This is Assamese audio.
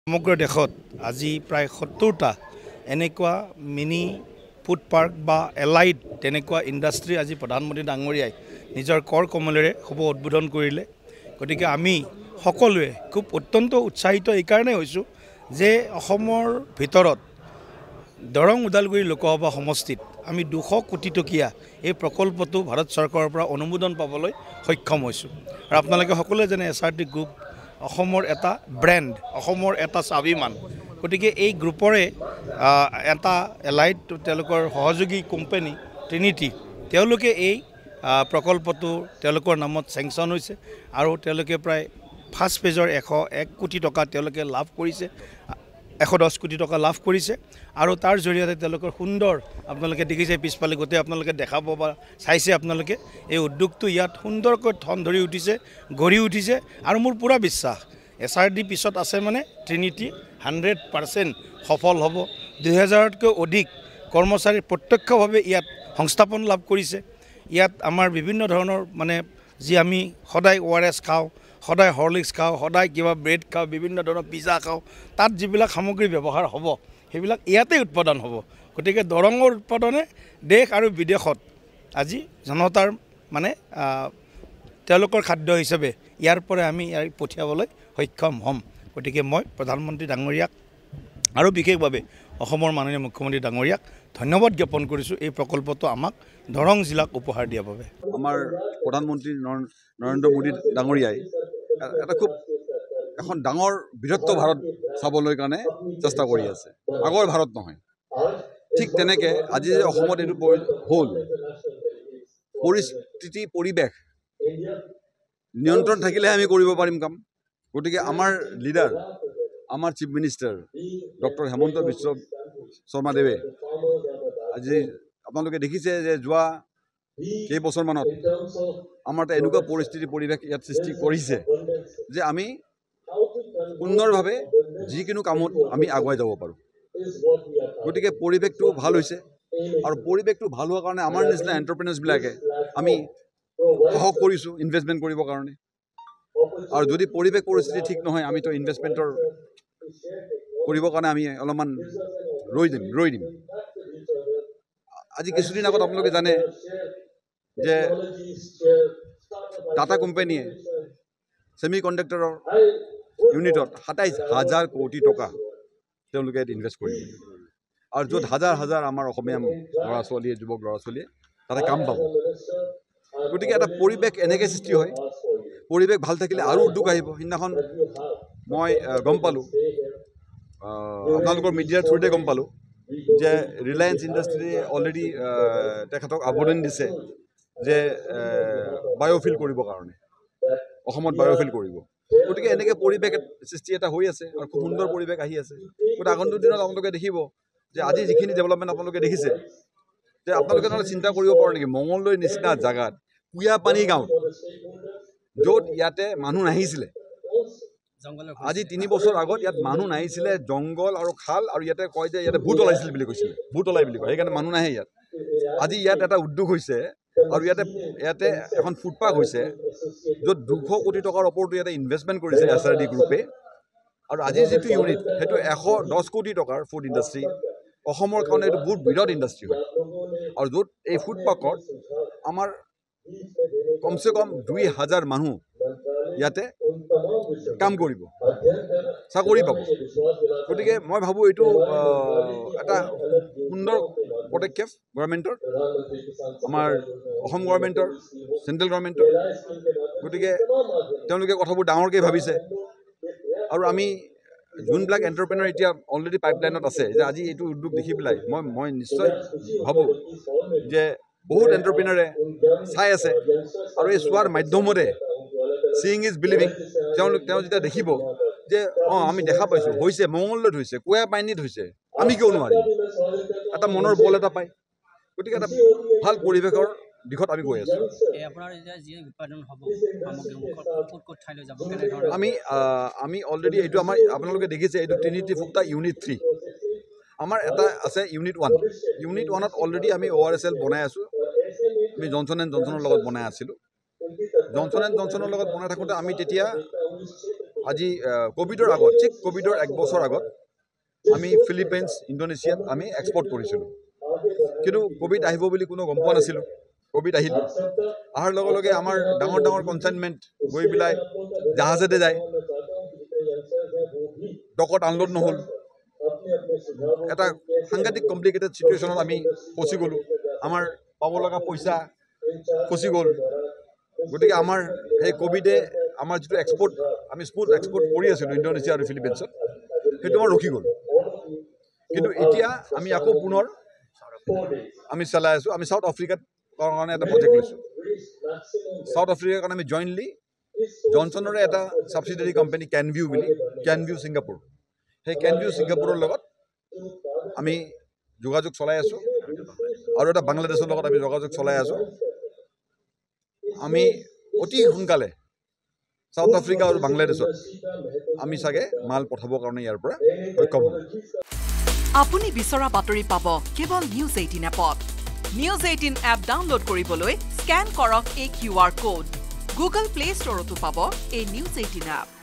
সমগ্ৰ দেশত আজি প্ৰায় ৭০টা এনেকুৱা মিনি ফুড পাৰ্ক বা এলাইড তেনেকুৱা ইণ্ডাষ্ট্ৰী আজি প্ৰধানমন্ত্ৰী ডাঙৰীয়াই নিজৰ কৰ কমলেৰে শুভ উদ্বোধন কৰিলে। গতিকে আমি সকলোৱে খুব অত্যন্ত উৎসাহিত এইকাৰণে হৈছোঁ যে অসমৰ ভিতৰত দৰং ওদালগুৰি লোকসভা সমষ্টিত আমি ২০০ কোটি টকীয়া এই প্ৰকল্পটো ভাৰত চৰকাৰৰ পৰা অনুমোদন পাবলৈ সক্ষম হৈছোঁ। আৰু আপোনালোকে সকলোৱে জানে SRT গ্ৰুপ অসমৰ এটা ব্ৰেণ্ড, অসমৰ এটা স্বাভিমান। গতিকে এই গ্ৰুপৰে এটা এলাইড তেওঁলোকৰ সহযোগী কোম্পানী ট্ৰিনিটি, তেওঁলোকে এই প্ৰকল্পটো তেওঁলোকৰ নামত চেংচন হৈছে আৰু তেওঁলোকে প্ৰায় ফাৰ্ষ্ট ফেজৰ ১০১ কোটি টকা তেওঁলোকে লাভ কৰিছে, ১১০ কোটি টকা লাভ কৰিছে। আৰু তাৰ জৰিয়তে তেওঁলোকৰ সুন্দৰ আপোনালোকে দেখিছে পিছফালে গোটেই আপোনালোকে দেখাব বা চাইছে আপোনালোকে এই উদ্যোগটো ইয়াত সুন্দৰকৈ ঠন ধৰি উঠিছে, গঢ়ি উঠিছে। আৰু মোৰ পূৰা বিশ্বাস SRT পিছত আছে মানে ট্ৰিনিটি 100% সফল হ'ব। ২০০০তকৈ অধিক কৰ্মচাৰী প্ৰত্যক্ষভাৱে ইয়াত সংস্থাপন লাভ কৰিছে। ইয়াত আমাৰ বিভিন্ন ধৰণৰ মানে যি আমি সদায় ORS খাওঁ, সদায় হৰলিক্স খাওঁ, সদায় কিবা ব্ৰেড খাওঁ, বিভিন্ন ধৰণৰ পিজ্জা খাওঁ, তাত যিবিলাক সামগ্ৰী ব্যৱহাৰ হ'ব সেইবিলাক ইয়াতে উৎপাদন হ'ব। গতিকে দৰঙৰ উৎপাদনে দেশ আৰু বিদেশত আজি জনতাৰ মানে তেওঁলোকৰ খাদ্য হিচাপে ইয়াৰ পৰা আমি ইয়াক পঠিয়াবলৈ সক্ষম হ'ম। গতিকে মই প্ৰধানমন্ত্ৰী ডাঙৰীয়াক আৰু বিশেষভাৱে অসমৰ মাননীয় মুখ্যমন্ত্ৰী ডাঙৰীয়াক ধন্যবাদ জ্ঞাপন কৰিছোঁ এই প্ৰকল্পটো আমাক দৰং জিলাক উপহাৰ দিয়াৰ বাবে। আমাৰ প্ৰধানমন্ত্ৰী নৰেন্দ্ৰ মোদী ডাঙৰীয়াই এটা খুব এখন ডাঙৰ বৃহত্ত ভাৰত চাবলৈ কাৰণে চেষ্টা কৰি আছে, আগৰ ভাৰত নহয়। ঠিক তেনেকৈ আজি যে অসমত এইটো হ'ল পৰিস্থিতি পৰিৱেশ নিয়ন্ত্ৰণ থাকিলেহে আমি কৰিব পাৰিম কাম। গতিকে আমাৰ লিডাৰ, আমাৰ chief minister doctor Himanta Biswa শৰ্মাদেৱে আজি আপোনালোকে দেখিছে যে যোৱা কেইবছৰমানত আমাৰ এটা এনেকুৱা পৰিস্থিতি পৰিৱেশ ইয়াত সৃষ্টি কৰিছে যে আমি সুন্দৰভাৱে যিকোনো কামত আমি আগুৱাই যাব পাৰোঁ। গতিকে পৰিৱেশটো ভাল হৈছে আৰু পৰিৱেশটো ভাল হোৱাৰ কাৰণে আমাৰ নিচিনা এণ্টাৰপ্ৰেনাৰ্ছবিলাকে আমি সাহস কৰিছোঁ ইনভেষ্টমেণ্ট কৰিবৰ কাৰণে। আৰু যদি পৰিৱেশ পৰিস্থিতি ঠিক নহয় আমিতো ইনভেষ্টমেণ্টৰ কৰিবৰ কাৰণে আমি অলপমান ৰৈ দিম। আজি কিছুদিন আগত আপোনালোকে জানে যে টাটা কোম্পানীয়ে ছেমি কণ্ডাক্টৰৰ ইউনিটত ২৭,০০০ কোটি টকা তেওঁলোকে ইয়াত ইনভেষ্ট কৰিব। আৰু য'ত হাজাৰ হাজাৰ আমাৰ অসমীয়া ল'ৰা ছোৱালীয়ে, যুৱক ল'ৰা ছোৱালীয়ে তাতে কাম পাব। গতিকে এটা পৰিৱেশ এনেকৈ সৃষ্টি হয়, পৰিৱেশ ভাল থাকিলে আৰু উদ্যোগ আহিব। সিদিনাখন মই গম পালোঁ, আপোনালোকৰ মিডিয়াৰ থ্ৰুতে গম পালোঁ যে ৰিলায়েন্স ইণ্ডাষ্ট্ৰীয়ে অলৰেডি তেখেতক আবেদন দিছে যে বায়'ফিল কৰিবৰ কাৰণে, অসমত বায়'ফিল কৰিব। গতিকে এনেকৈ পৰিৱেশ সৃষ্টি এটা হৈ আছে আৰু খুব সুন্দৰ পৰিৱেশ আহি আছে। গতিকে আগন্তুক দিনত আপোনালোকে দেখিব যে আজি যিখিনি ডেভেলপমেণ্ট আপোনালোকে দেখিছে, যে আপোনালোকে নহ'লে চিন্তা কৰিব পাৰে নেকি মঙলদৈ নিচিনা জেগাত কুয়াপানী গাঁৱত, য'ত ইয়াতে মানুহ নাহিছিলে, আজি ৩ বছৰ আগত ইয়াত মানুহ নাহিছিলে, জংঘল আৰু খাল, আৰু ইয়াতে কয় যে ইয়াতে ভূত ওলাইছিল বুলি কৈছিলে, ভূত ওলাই বুলি কয়, সেইকাৰণে মানুহ নাহে ইয়াত। আজি ইয়াত এটা উদ্যোগ হৈছে আৰু ইয়াতে এখন ফুড পাৰ্ক হৈছে য'ত ২০০ কোটি টকাৰ ওপৰতো ইয়াতে ইনভেষ্টমেণ্ট কৰিছে SRT গ্ৰুপে। আৰু আজিৰ যিটো ইউনিট সেইটো ১১০ কোটি টকাৰ ফুড ইণ্ডাষ্ট্ৰী, অসমৰ কাৰণে এইটো বহুত বৃহৎ ইণ্ডাষ্ট্ৰী হয়। আৰু য'ত এই ফুড পাৰ্কত আমাৰ কমচে কম ২,০০০ মানুহ ইয়াতে কাম কৰিব, চাকৰি পাব। গতিকে মই ভাবোঁ এইটো এটা সুন্দৰ পদক্ষেপ গভৰ্ণমেণ্টৰ, আমাৰ অসম গভৰ্ণমেণ্টৰ, চেণ্ট্ৰেল গভৰ্ণমেণ্টৰ। গতিকে তেওঁলোকে কথাবোৰ ডাঙৰকৈ ভাবিছে। আৰু আমি যোনবিলাক এণ্টাৰপ্ৰেনাৰ এতিয়া অলৰেডি পাইপলাইনত আছে, যে আজি এইটো উদ্যোগ দেখি পেলাই মই নিশ্চয় ভাবোঁ যে বহুত এণ্টাৰপ্ৰেনাৰে চাই আছে আৰু এই চোৱাৰ মাধ্যমতে ছিইং ইজ বিলিভিং। তেওঁ যেতিয়া দেখিব যে আমি দেখা পাইছোঁ হৈছে, মঙলদৈত হৈছে, কুয়াপানীত হৈছে, আমি কিয় নোৱাৰিম, এটা মনৰ বল এটা পায়। গতিকে এটা ভাল পৰিৱেশৰ দিশত আমি গৈ আছোঁ। আমি অলৰেডি এইটো আমাৰ আপোনালোকে দেখিছে, এইটো ট্ৰিনিটি ফুক্তা ইউনিট 3, আমাৰ এটা আছে ইউনিট 1। ইউনিট 1ত অলৰেডি আমি ORSL বনাই আছোঁ। আমি জনচন এণ্ড জনচনৰ লগত বনাই আছিলোঁ। জনচন এণ্ড জনচনৰ লগত বনাই থাকোঁতে আমি তেতিয়া আজি কোভিডৰ আগত ঠিক কোভিডৰ 1 বছৰ আগত আমি ফিলিপাইন্স ইণ্ডোনেছিয়াত আমি এক্সপৰ্ট কৰিছিলোঁ কিন্তু কোভিড আহিব বুলি কোনো গম পোৱা নাছিলোঁ কোভিড আহিল অহাৰ লগে লগে আমাৰ ডাঙৰ ডাঙৰ কনচাইনমেণ্ট গৈ পেলাই জাহাজেৰে যায় ডকত আনলোড নহ'ল এটা সাংঘাতিক কমপ্লিকেটেড চিটুৱেশ্যনত আমি ফচি গ'লোঁ আমাৰ পাব লগা পইচা ফচি গ'ল গতিকে আমাৰ এই কোভিডে আমাৰ যিটো এক্সপৰ্ট আমি স্মুথ এক্সপৰ্ট কৰি আছিলোঁ ইণ্ডোনেছিয়া আৰু ফিলিপাইন্সত সেইটো আমাৰ ৰখি গ'ল কিন্তু এতিয়া আমি আকৌ পুনৰ আমি চলাই আছোঁ আমি সাউথ আফ্ৰিকাত কাৰণে এটা প্ৰজেক্ট লৈছোঁ সাউথ আফ্ৰিকাৰ কাৰণে আমি জইণ্টলি জনছনৰে এটা ছাবচিডাৰী কোম্পানী কেনভিউ বুলি কেনভিউ ছিংগাপুৰ সেই কেনভিউ ছিংগাপুৰৰ লগত আমি যোগাযোগ চলাই আছোঁ আৰু এটা বাংলাদেশৰ লগত আমি যোগাযোগ চলাই আছোঁ আমি অতি সোনকালে সাউথ আফ্ৰিকা আৰু বাংলাদেশত আমি চাগে মাল পঠাবৰ কাৰণে ইয়াৰ পৰা সক্ষম হ'ম আপুনি বিচৰা বাতৰি পাব কেৱল নিউজ 18 এপত নিউজ 18 এপ ডাউনলোড কৰিবলৈ স্ক্যান কৰক এই QR কোড গুগল প্লে ষ্টৰতো পাব এই নিউজ 18 এপ